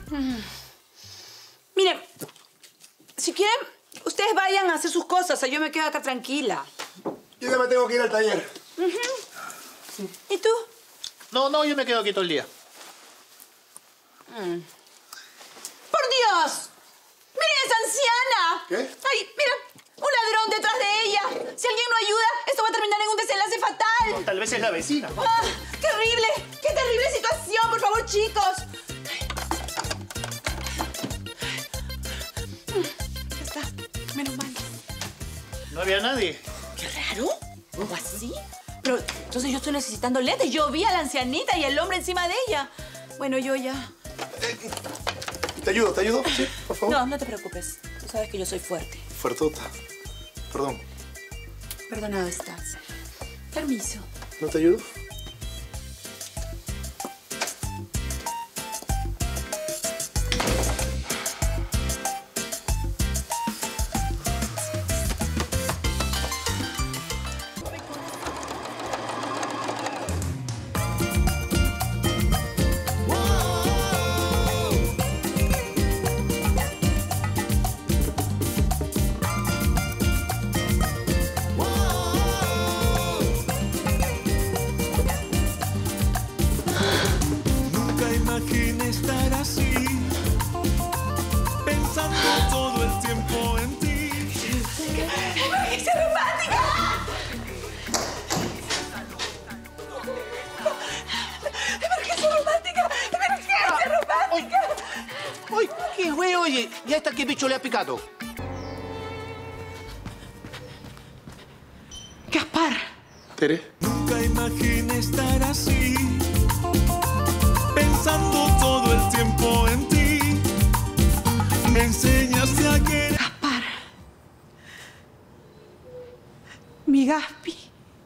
Miren, si quieren, ustedes vayan a hacer sus cosas. Yo me quedo acá tranquila. Yo ya me tengo que ir al taller. Sí. ¿Y tú? No, yo me quedo aquí todo el día. ¡Por Dios! ¡Miren esa anciana! ¿Qué? ¡Ay, mira! ¡Un ladrón detrás de ella! Si alguien no ayuda, esto va a terminar en un desenlace fatal. No, tal vez es la vecina. ¡Ah! ¡Terrible! ¡Qué terrible situación! Por favor, chicos. Ya está. Menos mal. ¿No había nadie? ¡Qué raro! ¿O así? Pero entonces yo estoy necesitando lentes. Yo vi a la ancianita y al hombre encima de ella. Bueno, yo ya... ¿Te ayudo? Sí, por favor. No, no te preocupes. Tú sabes que yo soy fuerte. Fuertota. Perdón. Perdonado estás. Permiso. ¿No te ayudo? Imaginé estar así, pensando todo el tiempo en ti. ¡Es romántica! ¿Por qué es romántica? ¿Por qué es romántica? ¡Uy! ¿Qué güey? Oye, ya está, ¿qué bicho le ha picado? Gaspar. ¿Tere? Nunca imaginé estar así, pensando todo el tiempo en ti. Me enseñaste a querer. Gaspar. Mi Gaspi.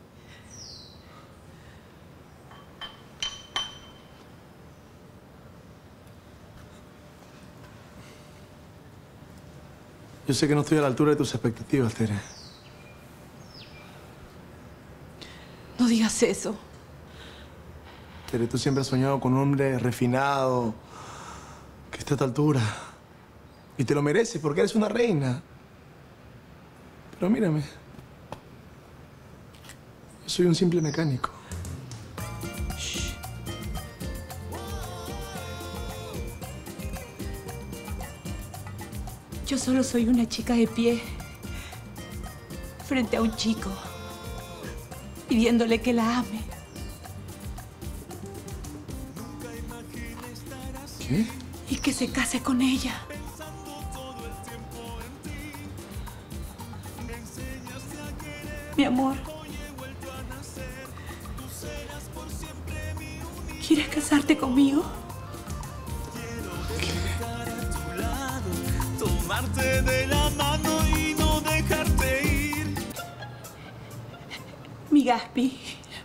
Yo sé que no estoy a la altura de tus expectativas, Tere. No digas eso. Tere, tú siempre has soñado con un hombre refinado, que esté a tu altura. Y te lo mereces porque eres una reina. Pero mírame. Yo soy un simple mecánico. Shh. Yo solo soy una chica de pie frente a un chico, pidiéndole que la ame. ¿Qué? Y que se case con ella. Mi amor. ¿Quieres casarte conmigo? Tomarte de la mano y no dejarte ir. Mi Gaspi.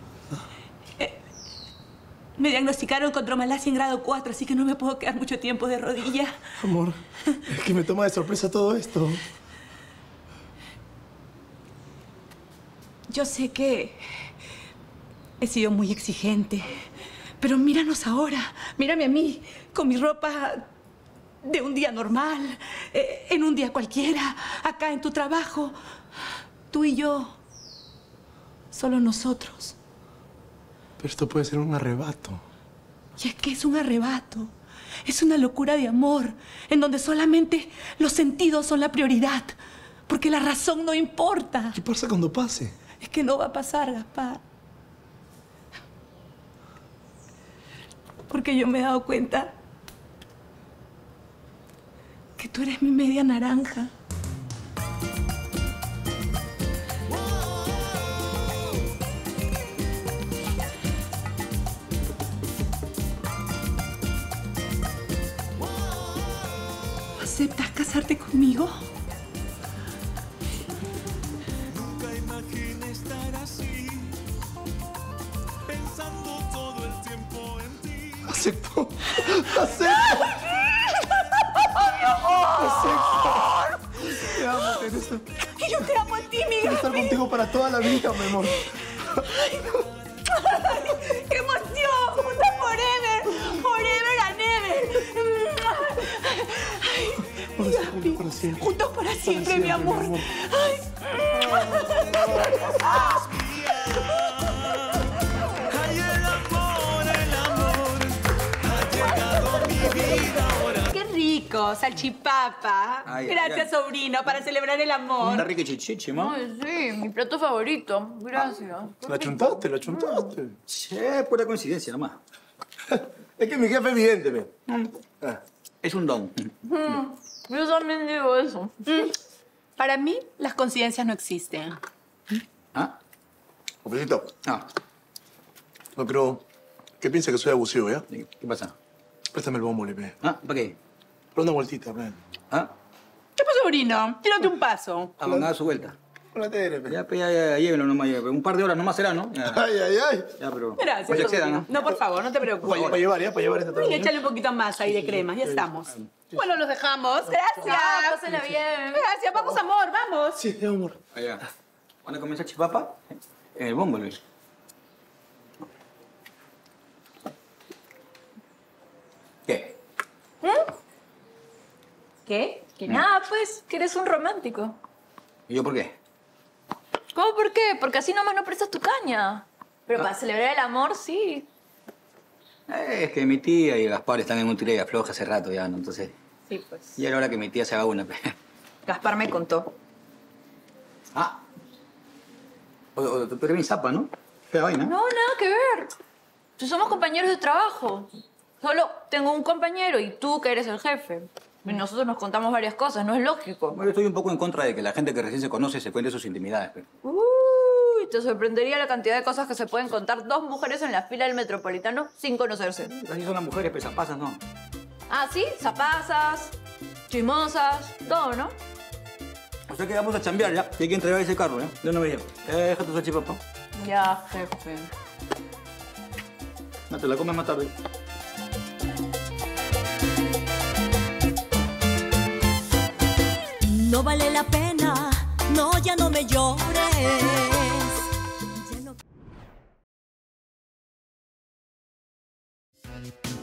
Me diagnosticaron con tromalacia en grado 4, así que no me puedo quedar mucho tiempo de rodillas. Amor, es que me toma de sorpresa todo esto. Yo sé que he sido muy exigente, pero míranos ahora. Mírame a mí, con mi ropa de un día normal, en un día cualquiera, acá en tu trabajo. Tú y yo, solo nosotros. Pero esto puede ser un arrebato. Y es que es un arrebato. Es una locura de amor, en donde solamente los sentidos son la prioridad. Porque la razón no importa. ¿Qué pasa cuando pase? Es que no va a pasar, Gaspar. Porque yo me he dado cuenta que tú eres mi media naranja. ¿Aceptas casarte conmigo? Nunca imaginé estar así, pensando todo el tiempo en ti. ¡Acepto! ¡Acepto! ¡Acepto! Te amo, Teresa. Y yo te amo a ti, mi Quiero estar contigo para toda la vida, mi amor. ¡Qué emoción! ¡Juntas forever! ¡Forever and ever! Gaby. Para siempre. Juntos para siempre, mi amor. Ay. Ay, el amor ha llegado a mi vida ahora. ¡Qué rico! Salchipapa. Ay, Gracias, ay. sobrino, para celebrar el amor. Está rico chichichi, ¿no? Ay, sí, mi plato favorito. Gracias. La chuntaste, la chuntaste. Che, pura coincidencia nomás. Es que mi jefe es vidente, ve. Ah. Es un don. Yo también digo eso. Para mí, las coincidencias no existen. ¿Ah? Jefecito, Ah, no creo que piense que soy abusivo, ¿ya? ¿qué pasa? Préstame el bombo, Lipe. ¿Ah? ¿Para qué? Pero una vueltita, ven. ¿Ah? ¿Qué pasó, sobrino? Tírate un paso. A mandar su vuelta. Una tere, pe. Ya, pues, ya, llévelo nomás. Ya. Un par de horas nomás será, ¿no? Ya, Ay, ay, ay. ya, pero... Gracias, Pues exceda, sobrino. ¿no? No, por favor, no te preocupes. Para llevar, ya, para llevar esta tarde. Y échale un poquito más ahí de crema, ya estamos. Bueno, los dejamos. Gracias. Ya, pásenla bien. Gracias, vamos, amor, vamos. Sí, amor. Allá. ¿Cuándo comienza Chipapa? En el bombo, Luis. ¿Qué? ¿Qué? Que nada, pues, que eres un romántico. ¿Y yo por qué? ¿Cómo por qué? Porque así nomás no prestas tu caña. Pero para celebrar el amor, sí. Es que mi tía y Gaspar están en un tira y afloja hace rato ya, ¿no? Entonces, Sí, pues. ya era hora que mi tía se haga una. Gaspar me contó. Ah. Tú eres mi zapa, ¿no? Qué vaina. No, nada que ver. Si somos compañeros de trabajo. Solo tengo un compañero y tú que eres el jefe. Y nosotros nos contamos varias cosas, no es lógico. Bueno, yo estoy un poco en contra de que la gente que recién se conoce se cuente sus intimidades. Pero... Uy, te sorprendería la cantidad de cosas que se pueden contar dos mujeres en la fila del Metropolitano sin conocerse. Así son las mujeres pesapasas, ¿no? Ah, sí, zapazas, chismosas, todo, ¿no? O sea que vamos a chambear ya. Y hay que entregar ese carro, ¿eh? De una vez ya. Deja tu salchipapa. Ya, jefe. No, te la comes más tarde. No vale la pena, no, ya no me llores. Ya no...